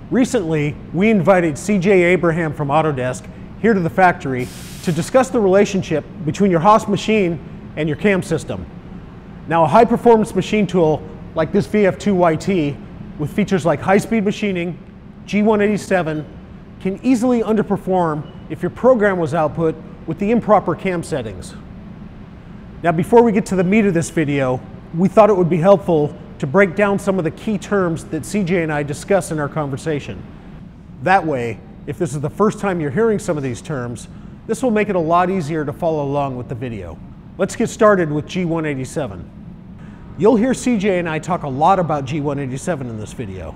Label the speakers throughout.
Speaker 1: Recently, we invited CJ Abraham from AutoDesk here to the factory to discuss the relationship between your Haas machine and your cam system. Now, a high-performance machine tool like this VF2YT with features like high-speed machining, G187, can easily underperform if your program was output with the improper cam settings. Now, before we get to the meat of this video, we thought it would be helpful to break down some of the key terms that CJ and I discuss in our conversation. That way, if this is the first time you're hearing some of these terms, this will make it a lot easier to follow along with the video. Let's get started with G187. You'll hear CJ and I talk a lot about G187 in this video.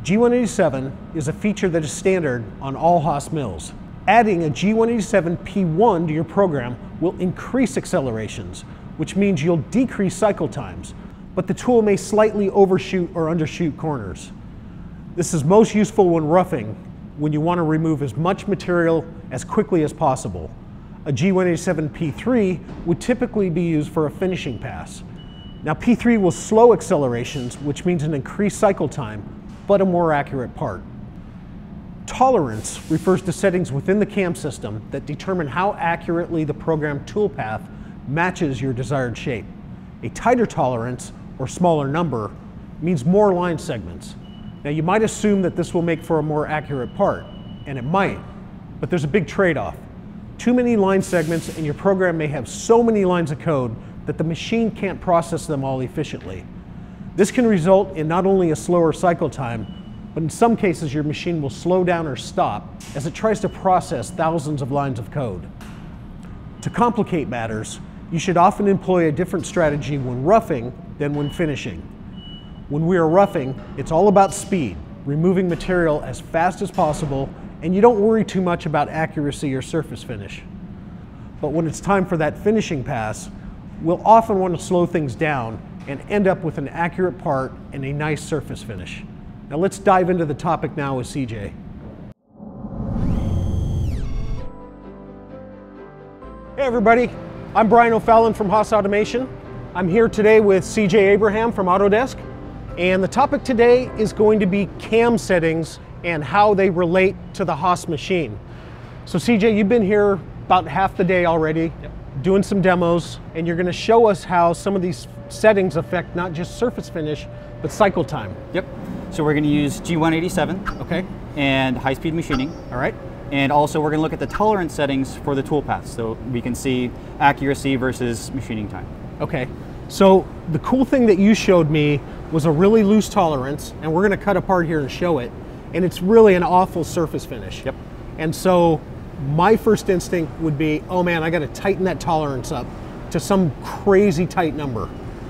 Speaker 1: G187 is a feature that is standard on all Haas mills. Adding a G187 P1 to your program will increase accelerations, which means you'll decrease cycle times, but the tool may slightly overshoot or undershoot corners. This is most useful when roughing, when you want to remove as much material as quickly as possible. A G187 P3 would typically be used for a finishing pass. Now, P3 will slow accelerations, which means an increased cycle time, but a more accurate part. Tolerance refers to settings within the cam system that determine how accurately the program toolpath matches your desired shape. A tighter tolerance, or smaller number, means more line segments. Now, you might assume that this will make for a more accurate part, and it might, but there's a big trade-off. Too many line segments and your program may have so many lines of code that the machine can't process them all efficiently. This can result in not only a slower cycle time, but in some cases your machine will slow down or stop as it tries to process thousands of lines of code. To complicate matters, you should often employ a different strategy when roughing than when finishing. When we are roughing, it's all about speed, removing material as fast as possible, and you don't worry too much about accuracy or surface finish. But when it's time for that finishing pass, we'll often want to slow things down and end up with an accurate part and a nice surface finish. Now let's dive into the topic now with CJ. Hey everybody, I'm Brian O'Fallon from Haas Automation. I'm here today with CJ Abraham from AutoDesk, and the topic today is going to be cam settings and how they relate to the Haas machine. So CJ, you've been here about half the day already. Yep. Doing some demos, and you're going to show us how some of these settings affect not just surface finish, but cycle time.
Speaker 2: Yep. So we're going to use G187,
Speaker 1: okay,
Speaker 2: and high-speed machining.
Speaker 1: All right.
Speaker 2: And also we're going to look at the tolerance settings for the toolpath, so we can see accuracy versus machining time.
Speaker 1: Okay. So the cool thing that you showed me was a really loose tolerance, and we're going to cut apart here and show it, and it's really an awful surface finish. Yep. And so my first instinct would be, oh man, I got to tighten that tolerance up to some crazy tight number.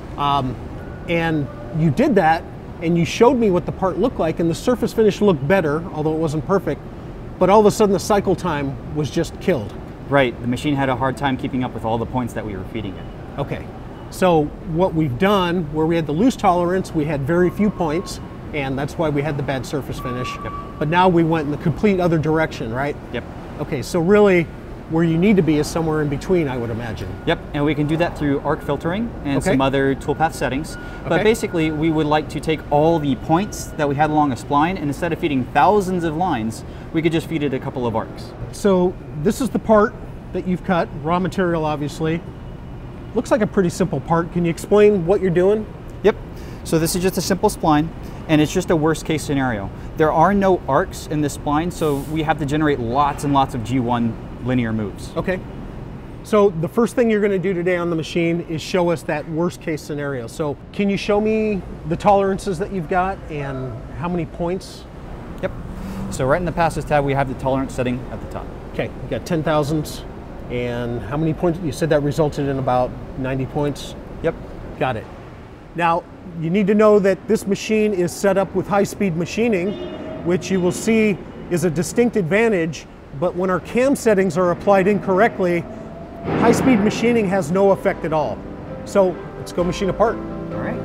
Speaker 1: And you did that, and you showed me what the part looked like, and the surface finish looked better, although it wasn't perfect, but all of a sudden the cycle time was just killed.
Speaker 2: Right, the machine had a hard time keeping up with all the points that we were feeding it.
Speaker 1: Okay, so what we've done, where we had the loose tolerance, we had very few points, and that's why we had the bad surface finish.
Speaker 2: Yep. But
Speaker 1: now we went in the complete other direction, right?
Speaker 2: Yep.
Speaker 1: Okay, so really, where you need to be is somewhere in between, I would imagine.
Speaker 2: Yep, and we can do that through arc filtering and some other toolpath settings. But basically, we would like to take all the points that we had along a spline, and instead of feeding thousands of lines, we could just feed it a couple of arcs.
Speaker 1: So this is the part that you've cut, raw material obviously. Looks like a pretty simple part. Can you explain what you're doing?
Speaker 2: Yep, so this is just a simple spline, and it's just a worst case scenario. There are no arcs in this spline, so we have to generate lots and lots of G1 linear moves.
Speaker 1: Okay. So the first thing you're going to do today on the machine is show us that worst case scenario. So can you show me the tolerances that you've got and how many points?
Speaker 2: Yep. So right in the passes tab, we have the tolerance setting at the top.
Speaker 1: Okay, you got 10 thousandths, and how many points? You said that resulted in about 90 points?
Speaker 2: Yep.
Speaker 1: Got it. Now, you need to know that this machine is set up with high-speed machining, which you will see is a distinct advantage, but when our cam settings are applied incorrectly, high-speed machining has no effect at all. So let's go machine apart.
Speaker 2: All right.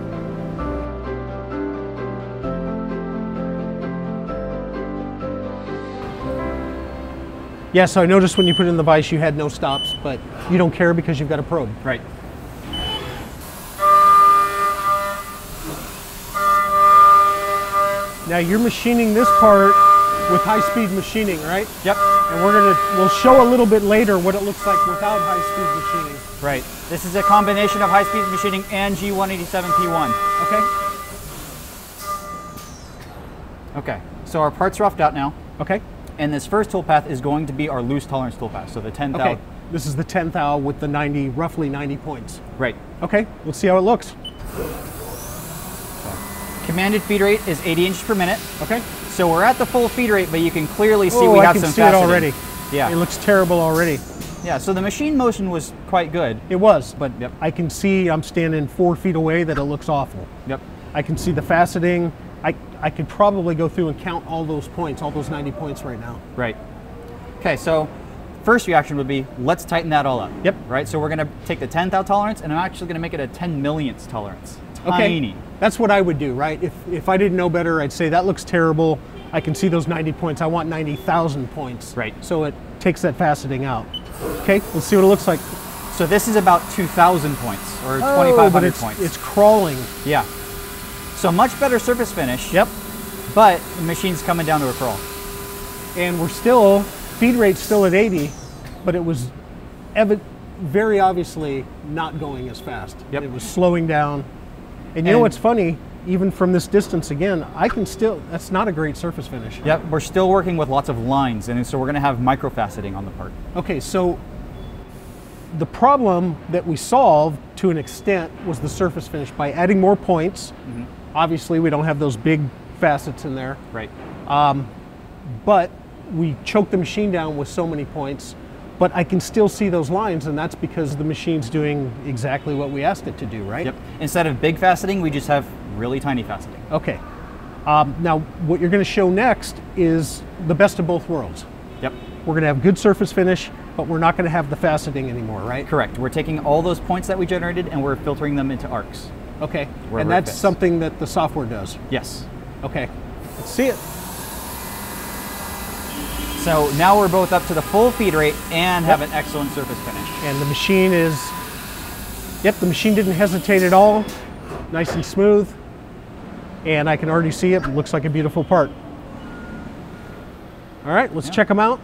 Speaker 1: Yeah, so I noticed when you put it in the vise you had no stops, but you don't care because you've got a probe.
Speaker 2: Right.
Speaker 1: Now you're machining this part with high-speed machining, right?
Speaker 2: Yep.
Speaker 1: And we'll show a little bit later what it looks like without high-speed machining.
Speaker 2: Right. This is a combination of high-speed machining and G187 P1.
Speaker 1: Okay.
Speaker 2: Okay. So our part's roughed out now.
Speaker 1: Okay.
Speaker 2: And this first toolpath is going to be our loose tolerance toolpath. So the 10 thou.
Speaker 1: Okay. This is the 10 thou with the roughly 90 points.
Speaker 2: Right.
Speaker 1: Okay. Let's see how it looks.
Speaker 2: Commanded feed rate is 80 inches per minute.
Speaker 1: Okay.
Speaker 2: So we're at the full feed rate, but you can clearly see we have some faceting.
Speaker 1: I can see it already.
Speaker 2: Yeah.
Speaker 1: It looks terrible already.
Speaker 2: Yeah, so the machine motion was quite good.
Speaker 1: It was, but
Speaker 2: yep.
Speaker 1: I can see I'm standing 4 feet away that it looks awful.
Speaker 2: Yep.
Speaker 1: I can see the faceting. I could probably go through and count all those points, all those 90 points right now.
Speaker 2: Right. Okay, so first reaction would be, let's tighten that all up.
Speaker 1: Yep.
Speaker 2: Right, so we're gonna take the 10 thou tolerance and I'm actually gonna make it a 10 millionths tolerance. Tiny.
Speaker 1: Okay. That's what I would do, right? If I didn't know better, I'd say that looks terrible. I can see those 90 points. I want 90,000 points.
Speaker 2: Right.
Speaker 1: So it takes that faceting out. Okay, let's see what it looks like.
Speaker 2: So this is about 2,000 points or 2,500 points.
Speaker 1: It's crawling.
Speaker 2: Yeah. So much better surface finish.
Speaker 1: Yep.
Speaker 2: But the machine's coming down to a crawl.
Speaker 1: And we're still, feed rate's still at 80, but it was very obviously not going as fast.
Speaker 2: Yep.
Speaker 1: It was slowing down. And you know what's funny? Even from this distance again, I can still, that's not a great surface finish.
Speaker 2: Yep, we're still working with lots of lines, and so we're gonna have micro faceting on the part.
Speaker 1: Okay, so the problem that we solved to an extent was the surface finish by adding more points. Mm-hmm. Obviously, we don't have those big facets in there.
Speaker 2: Right.
Speaker 1: But we choked the machine down with so many points, but I can still see those lines, and that's because the machine's doing exactly what we asked it to do, right?
Speaker 2: Yep. Instead of big faceting, we just have really tiny faceting.
Speaker 1: Okay. Now, what you're going to show next is the best of both worlds.
Speaker 2: Yep.
Speaker 1: We're going to have good surface finish, but we're not going to have the faceting anymore, right?
Speaker 2: Correct. We're taking all those points that we generated and we're filtering them into arcs.
Speaker 1: Okay. And that's something that the software does?
Speaker 2: Yes.
Speaker 1: Okay. Let's see it.
Speaker 2: So now we're both up to the full feed rate and have an excellent surface finish.
Speaker 1: And the machine is, yep, the machine didn't hesitate at all. Nice and smooth. And I can already see it. It looks like a beautiful part. All right, let's check them out.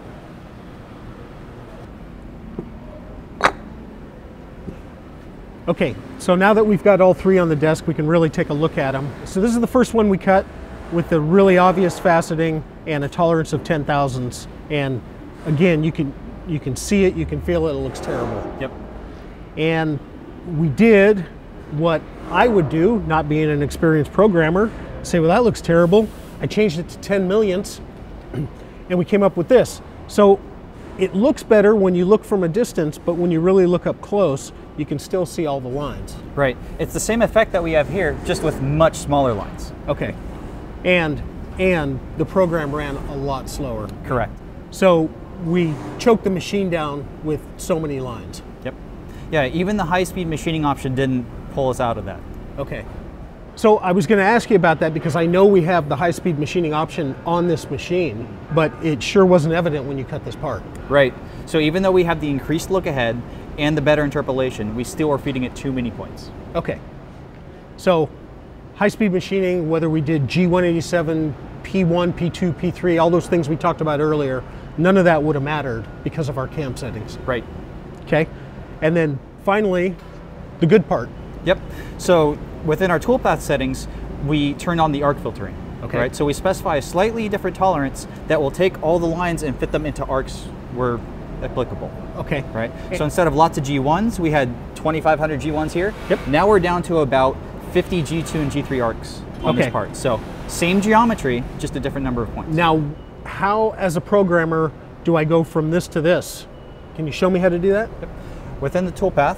Speaker 1: Okay, so now that we've got all three on the desk, we can really take a look at them. So this is the first one we cut with the really obvious faceting and a tolerance of 10 thousandths. And again, you can see it, you can feel it, it looks terrible.
Speaker 2: Yep.
Speaker 1: And we did what I would do, not being an experienced programmer, say, well, that looks terrible. I changed it to 10 millionths, and we came up with this. So it looks better when you look from a distance, but when you really look up close, you can still see all the lines.
Speaker 2: Right. It's the same effect that we have here, just with much smaller lines.
Speaker 1: Okay. And the program ran a lot slower.
Speaker 2: Correct.
Speaker 1: So we choked the machine down with so many lines.
Speaker 2: Yep. Yeah, even the high-speed machining option didn't pull us out of that.
Speaker 1: Okay. So I was going to ask you about that because I know we have the high-speed machining option on this machine, but it sure wasn't evident when you cut this part.
Speaker 2: Right. So even though we have the increased look ahead and the better interpolation, we still are feeding it too many points.
Speaker 1: Okay. So high-speed machining, whether we did G187, P1, P2, P3, all those things we talked about earlier, none of that would have mattered because of our cam settings.
Speaker 2: Right.
Speaker 1: Okay. And then finally, the good part.
Speaker 2: Yep. So within our toolpath settings, we turn on the arc filtering.
Speaker 1: Okay.
Speaker 2: Right. So we specify a slightly different tolerance that will take all the lines and fit them into arcs where applicable.
Speaker 1: Okay.
Speaker 2: Right. So instead of lots of G1s, we had 2,500 G1s here.
Speaker 1: Yep.
Speaker 2: Now we're down to about 50 G2 and G3 arcs on this part. So same geometry, just a different number of points.
Speaker 1: Now, how as a programmer do I go from this to this? Can you show me how to do that?
Speaker 2: Yep. Within the toolpath.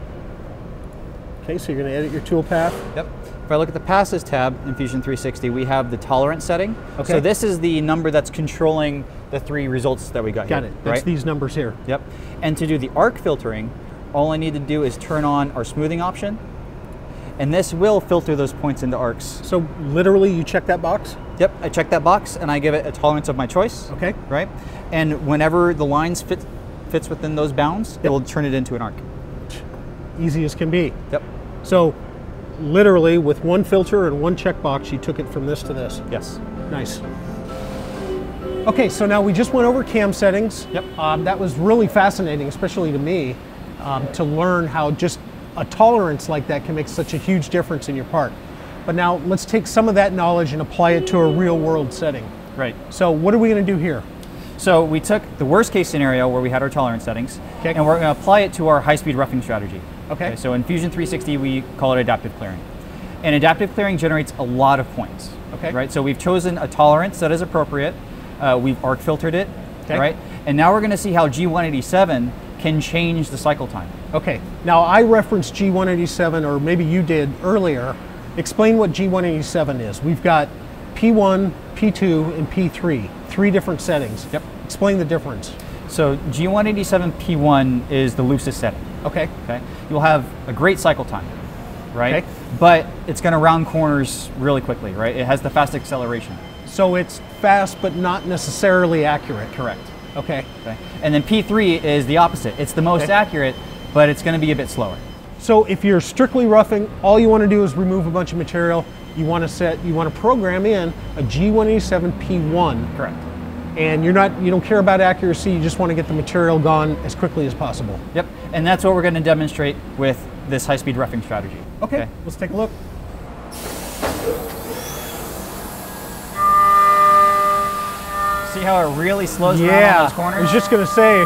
Speaker 1: Okay, so you're going to edit your toolpath.
Speaker 2: Yep. If I look at the passes tab in Fusion 360, we have the tolerance setting.
Speaker 1: Okay.
Speaker 2: So this is the number that's controlling the three results that we got here.
Speaker 1: Got it. That's these numbers here.
Speaker 2: Yep. And to do the arc filtering, all I need to do is turn on our smoothing option, and this will filter those points into arcs.
Speaker 1: So literally you check that box?
Speaker 2: Yep, I check that box and I give it a tolerance of my choice.
Speaker 1: Okay.
Speaker 2: Right? And whenever the lines fits within those bounds, it will turn it into an arc.
Speaker 1: Easy as can be.
Speaker 2: Yep.
Speaker 1: So literally with one filter and one checkbox, you took it from this to this.
Speaker 2: Yes.
Speaker 1: Nice. Okay, so now we just went over cam settings.
Speaker 2: Yep.
Speaker 1: That was really fascinating, especially to me, to learn how just a tolerance like that can make such a huge difference in your part. But now let's take some of that knowledge and apply it to a real world setting.
Speaker 2: Right.
Speaker 1: So what are we going to do here?
Speaker 2: So we took the worst case scenario where we had our tolerance settings,
Speaker 1: okay,
Speaker 2: and we're going to apply it to our high-speed roughing strategy.
Speaker 1: Okay.
Speaker 2: So in Fusion 360, we call it adaptive clearing. And adaptive clearing generates a lot of points.
Speaker 1: Okay.
Speaker 2: Right. So we've chosen a tolerance that is appropriate. We've arc filtered it.
Speaker 1: Okay.
Speaker 2: Right. And now we're going to see how G187 can change the cycle time.
Speaker 1: Okay. Now I referenced G187, or maybe you did earlier. Explain what G187 is. We've got P1, P2, and P3. 3 different settings.
Speaker 2: Yep.
Speaker 1: Explain the difference.
Speaker 2: So G187 P1 is the loosest setting.
Speaker 1: Okay.
Speaker 2: Okay. You'll have a great cycle time, right?
Speaker 1: Okay.
Speaker 2: But it's going to round corners really quickly, right? It has the fast acceleration.
Speaker 1: So it's fast, but not necessarily accurate.
Speaker 2: Correct.
Speaker 1: Okay.
Speaker 2: Okay. And then P3 is the opposite. It's the most accurate, but it's going to be a bit slower.
Speaker 1: So if you're strictly roughing, all you want to do is remove a bunch of material. You want to program in a G187 P1.
Speaker 2: Correct.
Speaker 1: And you don't care about accuracy, you just want to get the material gone as quickly as possible.
Speaker 2: Yep. And that's what we're going to demonstrate with this high-speed roughing strategy.
Speaker 1: Okay, let's take a look.
Speaker 2: See how it really slows down on those corners?
Speaker 1: I was just going to say,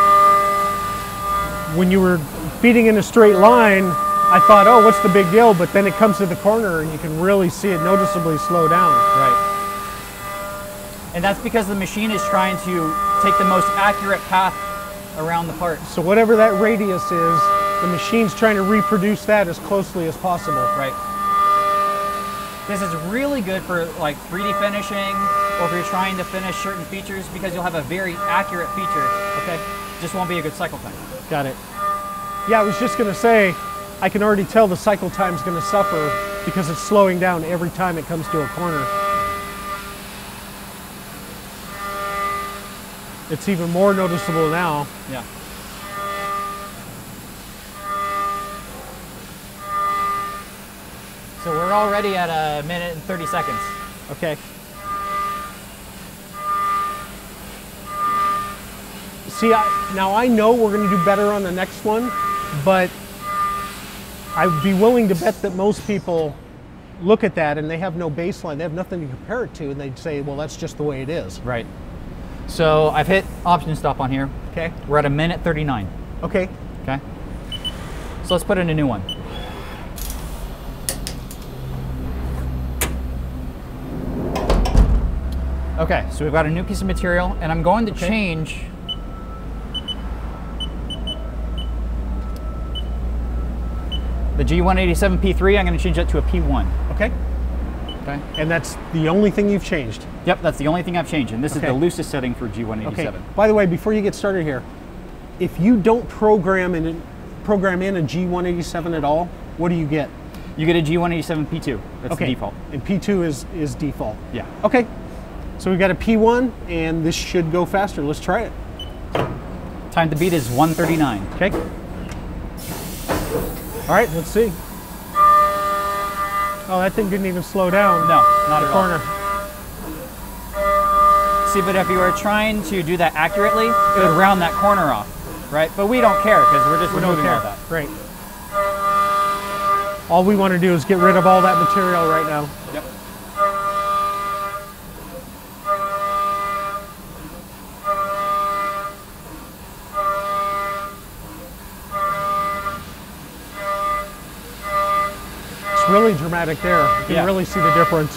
Speaker 1: when you were feeding in a straight line, I thought, oh, what's the big deal? But then it comes to the corner and you can really see it noticeably slow down.
Speaker 2: Right. And that's because the machine is trying to take the most accurate path around the part.
Speaker 1: So whatever that radius is, the machine's trying to reproduce that as closely as possible.
Speaker 2: Right. This is really good for like 3D finishing, or if you're trying to finish certain features, because you'll have a very accurate feature. Okay. Just won't be a good cycle time.
Speaker 1: Got it. Yeah, I was just going to say, I can already tell the cycle time's going to suffer because it's slowing down every time it comes to a corner. It's even more noticeable now.
Speaker 2: Yeah. So we're already at 1 minute and 30 seconds.
Speaker 1: Okay. See, now I know we're going to do better on the next one, but I would be willing to bet that most people look at that and they have no baseline, they have nothing to compare it to, and they'd say, well, that's just the way it is.
Speaker 2: Right. So I've hit option stop on here.
Speaker 1: Okay.
Speaker 2: We're at 1 minute 39.
Speaker 1: Okay.
Speaker 2: Okay. So let's put in a new one. Okay, so we've got a new piece of material, and I'm going to change the G187 P3. I'm going to change that to a P1.
Speaker 1: Okay.
Speaker 2: Okay.
Speaker 1: And that's the only thing you've changed?
Speaker 2: Yep, that's the only thing I've changed, and this is the loosest setting for G187.
Speaker 1: Okay. By the way, before you get started here, if you don't program in a G187 at all, what do you get?
Speaker 2: You get a G187 P2. That's the default.
Speaker 1: And P2 is default.
Speaker 2: Yeah.
Speaker 1: Okay. So we've got a P1, and this should go faster. Let's try it.
Speaker 2: Time to beat is 1:39.
Speaker 1: Okay. All right, let's see. Oh, that thing didn't even slow down.
Speaker 2: No, not
Speaker 1: the
Speaker 2: at
Speaker 1: corner.
Speaker 2: All. See, but if you were trying to do that accurately, it would round that corner off, right? But we don't care because we're just removing all that.
Speaker 1: Great. All we want to do is get rid of all that material right now.
Speaker 2: Yep.
Speaker 1: It's really dramatic there. You can really see the difference.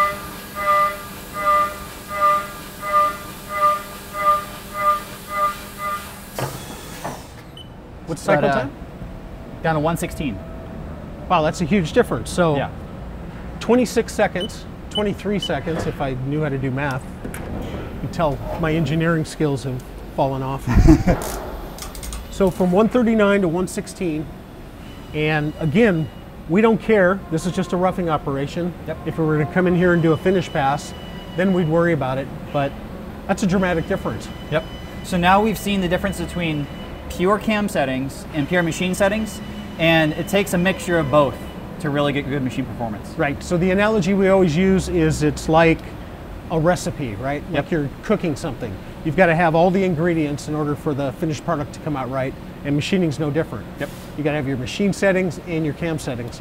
Speaker 1: What's cycle time?
Speaker 2: Down to 1:16.
Speaker 1: Wow, that's a huge difference. So
Speaker 2: yeah.
Speaker 1: 26 seconds, 23 seconds if I knew how to do math. You can tell my engineering skills have fallen off. So from 139 to 116, and again, we don't care. This is just a roughing operation.
Speaker 2: Yep.
Speaker 1: If we were to come in here and do a finish pass, then we'd worry about it, but that's a dramatic difference.
Speaker 2: Yep. So now we've seen the difference between pure cam settings and pure machine settings, and it takes a mixture of both to really get good machine performance.
Speaker 1: Right, so the analogy we always use is it's like a recipe, right?
Speaker 2: Yep.
Speaker 1: Like you're cooking something. You've got to have all the ingredients in order for the finished product to come out right, and machining's no different.
Speaker 2: Yep.
Speaker 1: You got to have your machine settings and your cam settings.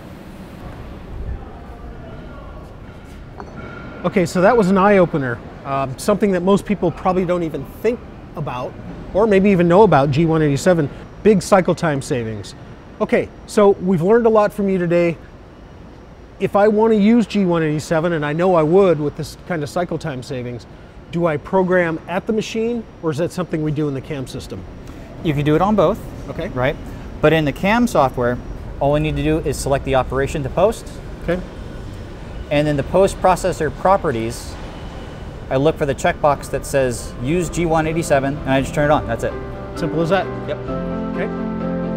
Speaker 1: Okay, so that was an eye-opener. Something that most people probably don't even think about, or maybe even know about G187, big cycle time savings. Okay, so we've learned a lot from you today. If I want to use G187, and I know I would with this kind of cycle time savings, do I program at the machine, or is that something we do in the cam system?
Speaker 2: You can do it on both,
Speaker 1: Okay.
Speaker 2: right? But in the cam software, all we need to do is select the operation to post,
Speaker 1: Okay.
Speaker 2: and then the post processor properties, I look for the checkbox that says use G187, and I just turn it on. That's it.
Speaker 1: Simple as that.
Speaker 2: Yep.
Speaker 1: Okay.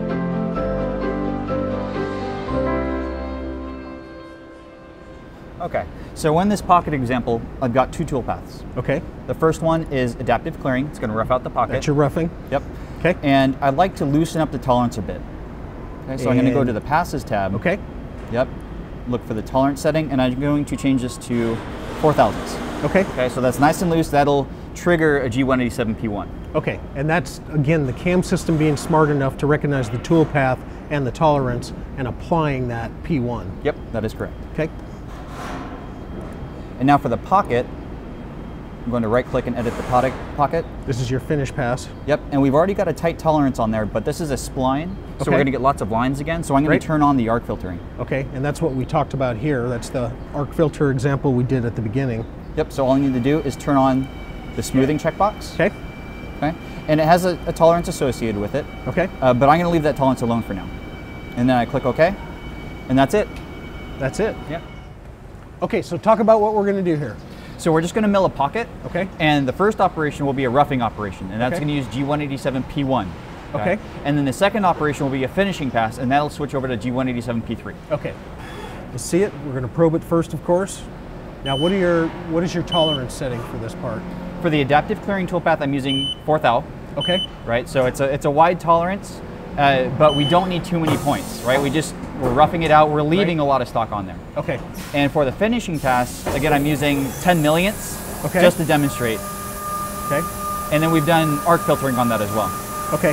Speaker 2: Okay, so in this pocket example, I've got two tool paths.
Speaker 1: Okay.
Speaker 2: The first one is adaptive clearing. It's going to rough out the pocket.
Speaker 1: That's your roughing.
Speaker 2: Yep.
Speaker 1: Okay.
Speaker 2: And I'd like to loosen up the tolerance a bit. Okay, so I'm going to go to the passes tab.
Speaker 1: Okay.
Speaker 2: Yep. Look for the tolerance setting, and I'm going to change this to 4 thousandths.
Speaker 1: Okay.
Speaker 2: Okay, so that's nice and loose. That'll trigger a G187 P1.
Speaker 1: Okay, and that's, again, the cam system being smart enough to recognize the tool path and the tolerance and applying that P1.
Speaker 2: Yep, that is correct.
Speaker 1: Okay.
Speaker 2: And now for the pocket, I'm going to right-click and edit the pocket.
Speaker 1: This is your finish pass.
Speaker 2: Yep, and we've already got a tight tolerance on there, but this is a spline, so
Speaker 1: Okay.
Speaker 2: we're going to get lots of lines again, so I'm going
Speaker 1: Right.
Speaker 2: to turn on the arc filtering.
Speaker 1: Okay, and that's what we talked about here. That's the arc filter example we did at the beginning.
Speaker 2: Yep, so all I need to do is turn on the smoothing checkbox.
Speaker 1: Okay.
Speaker 2: Okay, and it has a tolerance associated with it,
Speaker 1: Okay.
Speaker 2: but I'm going to leave that tolerance alone for now. And then I click OK, and that's it.
Speaker 1: That's it.
Speaker 2: Yep.
Speaker 1: Okay, so talk about what we're going to do here.
Speaker 2: So we're just going to mill a pocket.
Speaker 1: Okay.
Speaker 2: And the first operation will be a roughing operation, and that's
Speaker 1: Okay.
Speaker 2: going to use G187 P1.
Speaker 1: Okay.
Speaker 2: And then the second operation will be a finishing pass, and that'll switch over to G187 P3.
Speaker 1: Okay. Let's see it. We're going to probe it first, of course. Now, what is your tolerance setting for this part?
Speaker 2: For the adaptive clearing toolpath, I'm using 4 thou.
Speaker 1: Okay.
Speaker 2: Right. So it's a wide tolerance, but we don't need too many points. Right. We're roughing it out. We're leaving a lot of stock on there.
Speaker 1: Okay.
Speaker 2: And for the finishing pass, again, I'm using 10 millionths
Speaker 1: Okay.
Speaker 2: just to demonstrate.
Speaker 1: Okay.
Speaker 2: And then we've done arc filtering on that as well.
Speaker 1: Okay.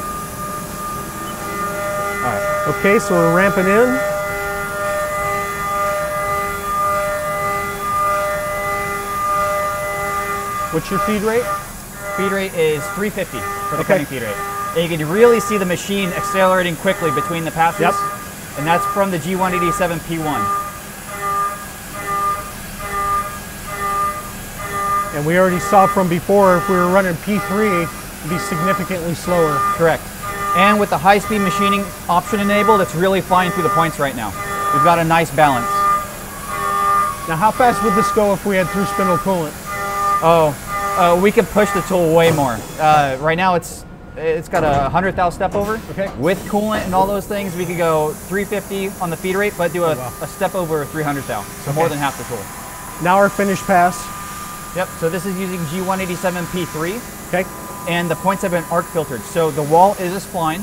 Speaker 1: All right. Okay, so we're ramping in. What's your feed rate?
Speaker 2: Feed rate is 350 for the
Speaker 1: Okay.
Speaker 2: cutting feed rate. And you can really see the machine accelerating quickly between the passes.
Speaker 1: Yep.
Speaker 2: And that's from the G187 P1.
Speaker 1: And we already saw from before, if we were running P3, it'd be significantly slower.
Speaker 2: Correct. And with the high-speed machining option enabled, it's really flying through the points right now. We've got a nice balance.
Speaker 1: Now, how fast would this go if we had through spindle coolant?
Speaker 2: We could push the tool way more. Right now it's got a 100 thou step over.
Speaker 1: Okay.
Speaker 2: With coolant and all those things, we could go 350 on the feed rate, but do
Speaker 1: wow.
Speaker 2: a step over 300 thou, so more than half the tool.
Speaker 1: Now our finish pass.
Speaker 2: Yep, so this is using G187 P3,
Speaker 1: Okay.
Speaker 2: and the points have been arc filtered. So the wall is a spline.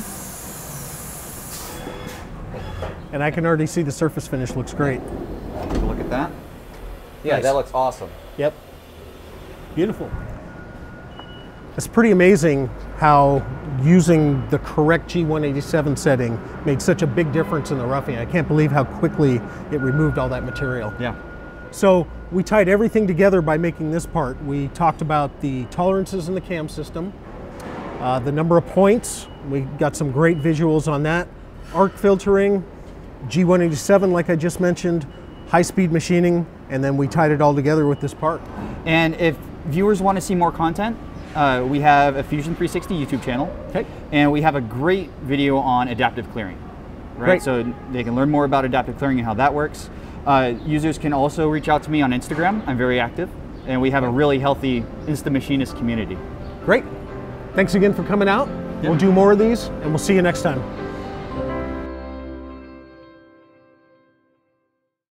Speaker 1: And I can already see the surface finish looks great.
Speaker 2: Take a look at that. Yeah,
Speaker 1: Nice.
Speaker 2: that looks awesome.
Speaker 1: Yep. Beautiful. It's pretty amazing how using the correct G187 setting made such a big difference in the roughing. I can't believe how quickly it removed all that material.
Speaker 2: Yeah.
Speaker 1: So we tied everything together by making this part. We talked about the tolerances in the cam system, the number of points. We got some great visuals on that. Arc filtering, G187 like I just mentioned, high-speed machining, and then we tied it all together with this part.
Speaker 2: And if viewers want to see more content, we have a Fusion 360 YouTube channel.
Speaker 1: Okay.
Speaker 2: And we have a great video on adaptive clearing. Right?
Speaker 1: Great.
Speaker 2: So they can learn more about adaptive clearing and how that works. Users can also reach out to me on Instagram. I'm very active. And we have a really healthy Insta Machinist community.
Speaker 1: Great. Thanks again for coming out. We'll do more of these, and we'll see you next time.